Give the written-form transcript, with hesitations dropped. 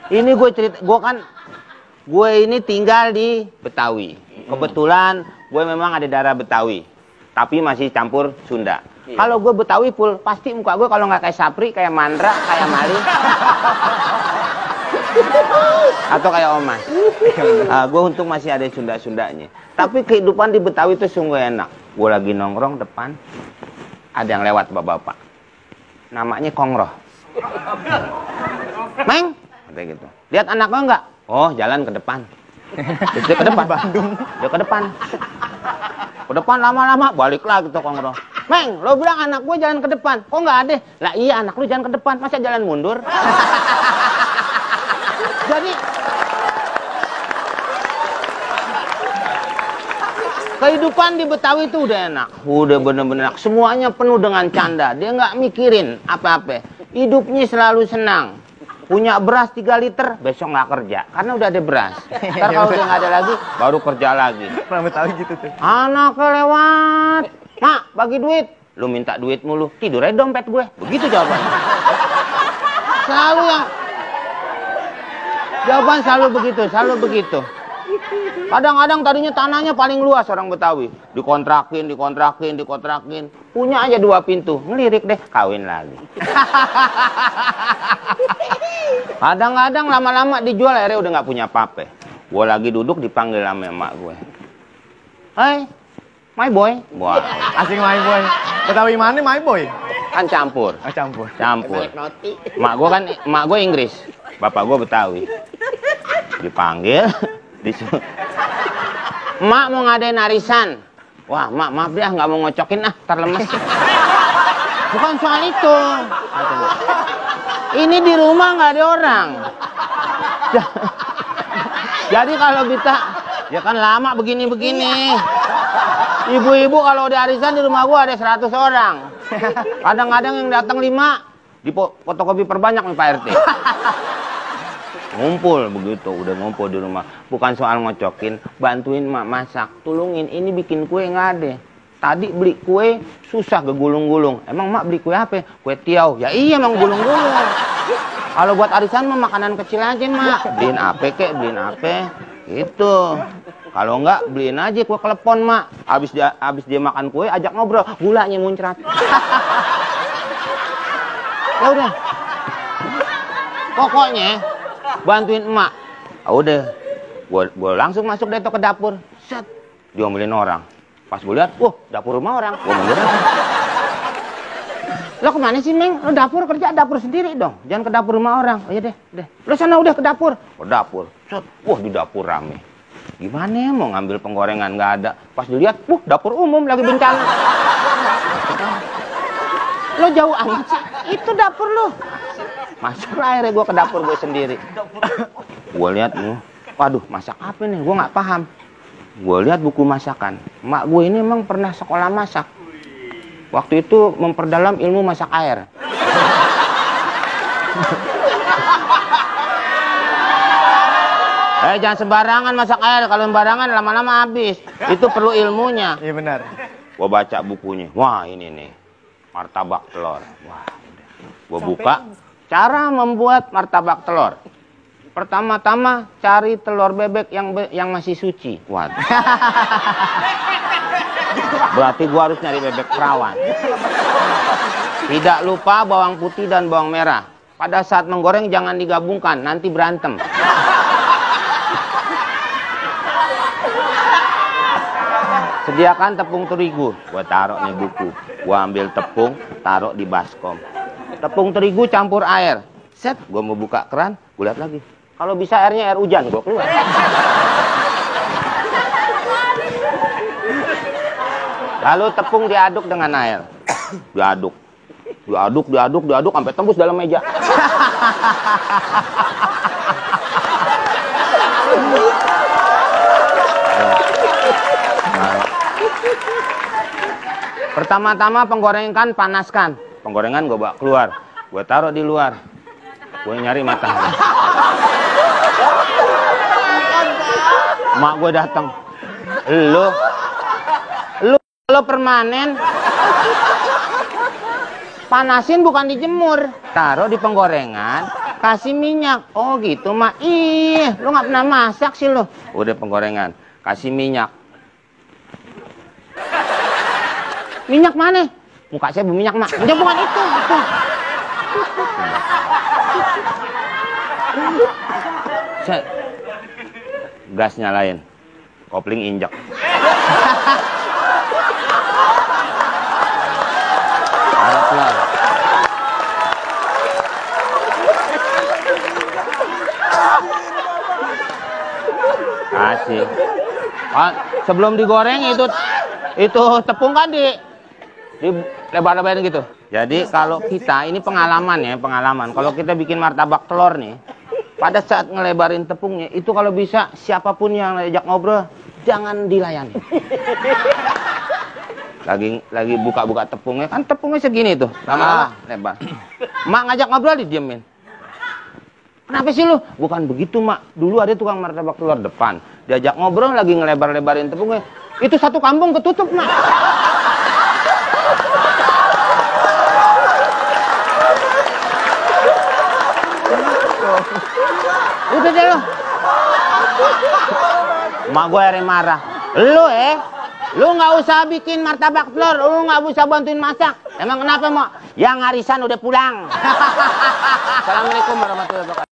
Ini gue cerita, gue ini tinggal di Betawi. Kebetulan gue memang ada darah Betawi, tapi masih campur Sunda. Kalau gue Betawi full, pasti muka gue kalau nggak kayak Sapri, kayak Mandra, kayak Mali, atau kayak Omas. Gue untung masih ada Sunda-Sundanya. Tapi kehidupan di Betawi itu sungguh enak. Gue lagi nongkrong depan, ada yang lewat bapak-bapak. Namanya Kongroh. Meng, kayak gitu. Lihat anak lo nggak? Oh, jalan ke depan. Dia ke depan. Bandung. Dia ke depan. Ke depan lama-lama balik lagi tuh Kongroh. Meng, lo bilang anak gue jalan ke depan. Kok nggak ada? Lah iya, anak lu jalan ke depan. Masa jalan mundur? Jadi kehidupan di Betawi itu udah enak. Udah bener-bener enak. Semuanya penuh dengan canda. Dia nggak mikirin apa-apa. Hidupnya selalu senang. Punya beras 3 liter, besok nggak kerja. Karena udah ada beras. Ntar kalau udah nggak ada lagi, baru kerja lagi. Pernah Betawi gitu tuh. Anaknya lewat. Mak, bagi duit. Lu minta duit mulu. Tidurnya dompet gue. Begitu jawabannya. Selalu yang... Jawaban selalu begitu. Kadang-kadang tadinya tanahnya paling luas orang Betawi. Dikontrakin. Punya aja 2 pintu. Ngelirik deh, kawin lagi. Kadang-kadang lama-lama dijual, akhirnya udah nggak punya apa-apa. Gue lagi duduk dipanggil sama emak gue. Hai, my boy. Wah, Asing my boy. Betawi mana my boy? kan campur. Campur. Mak gue Inggris. Bapak gue Betawi. Dipanggil, disuruh. Mak mau ngadain arisan. Wah, mak maaf deh, nggak mau ngocokin tar lemes. Bukan soal itu. Ini di rumah nggak ada orang. Jadi kalau kita, ya kan lama begini-begini. Ibu-ibu kalau udah arisan di rumah gua ada 100 orang. Kadang-kadang yang datang 5, di fotokopi perbanyak nih Pak RT. Ngumpul begitu, udah ngumpul di rumah. Bukan soal ngocokin, bantuin mak masak, tulungin, ini bikin kue nggak ada. Tadi beli kue susah gegulung-gulung. Emang mak beli kue apa? Kue tiaw. Ya iya emang gulung-gulung. Kalau buat arisan mah makanan kecil aja mak. Beliin apa kek, beliin apa. Gitu. Kalau enggak beliin aja kue klepon mak. Abis dia makan kue ajak ngobrol, gulanya muncrat. Ya udah. Pokoknya bantuin emak. Udah. Gua langsung masuk deh ke dapur. Set. Diomelin orang. Pas gue lihat, wah dapur rumah orang. Gue mundur. Lo kemana sih Meng? Lo dapur kerja dapur sendiri dong. Jangan ke dapur rumah orang. Oh iya deh. Lo sana udah ke dapur. Ke dapur. Set. Wah di dapur rame. Gimana ya mau ngambil penggorengan nggak ada. Pas dilihat, dapur umum lagi bencana. Lo jauh amat sih. Itu dapur lo. Masuklah akhirnya gue ke dapur gue sendiri. Gue lihat nih. Waduh masak apa nih? Gue nggak paham. Gue lihat buku masakan. Mak gue ini emang pernah sekolah masak. Waktu itu memperdalam ilmu masak air. Jangan sembarangan masak air. Kalau sembarangan lama-lama habis. Itu perlu ilmunya. Iya benar. Gue baca bukunya. Wah ini nih. Martabak telur. Wah. Gue buka. Cara membuat martabak telur. Pertama-tama cari telur bebek yang masih suci. Waduh. Berarti gua harus nyari bebek perawan. Tidak lupa bawang putih dan bawang merah. Pada saat menggoreng jangan digabungkan, nanti berantem. Sediakan tepung terigu. Gua taruh nih buku. Gua ambil tepung, taruh di baskom. Tepung terigu campur air. Set, gua mau buka keran, gua lihat lagi. Kalau bisa airnya air hujan, gue keluar. Lalu tepung diaduk dengan air. Diaduk, sampai tembus dalam meja. Pertama-tama penggorengan panaskan. Penggorengan gue bawa keluar. Gue taruh di luar. Gue nyari matahari. Mak gue datang. Lo permanen. Panasin bukan dijemur. Taruh di penggorengan. Kasih minyak. Oh gitu, Mak. Ih, lu nggak pernah masak sih lu. Udah penggorengan. Kasih minyak. Minyak mana? Muka saya berminyak, Mak. Udah bukan itu. Gas nyalain. Kopling injek. Haraplah. Kasih. Sebelum digoreng itu tepung kan di lebar-lebarin gitu. Jadi kalau kita ini pengalaman. Kalau kita bikin martabak telur nih, pada saat ngelebarin tepungnya itu kalau bisa siapapun yang ngajak ngobrol jangan dilayani. Lagi buka-buka tepungnya, kan tepungnya segini tuh, lama-lama lebar. Mak ngajak ngobrol didiemin. Kenapa sih lu? Bukan begitu, Mak. Dulu ada tukang martabak telur depan. Diajak ngobrol lagi ngelebar-lebarin tepungnya. Itu satu kampung ketutup, Mak. Udah deh lu. Mak gue akhirnya marah. Lu nggak usah bikin martabak telur. Lu nggak usah bantuin masak. Emang kenapa, Mak? Yang arisan udah pulang. Assalamualaikum warahmatullahi wabarakatuh.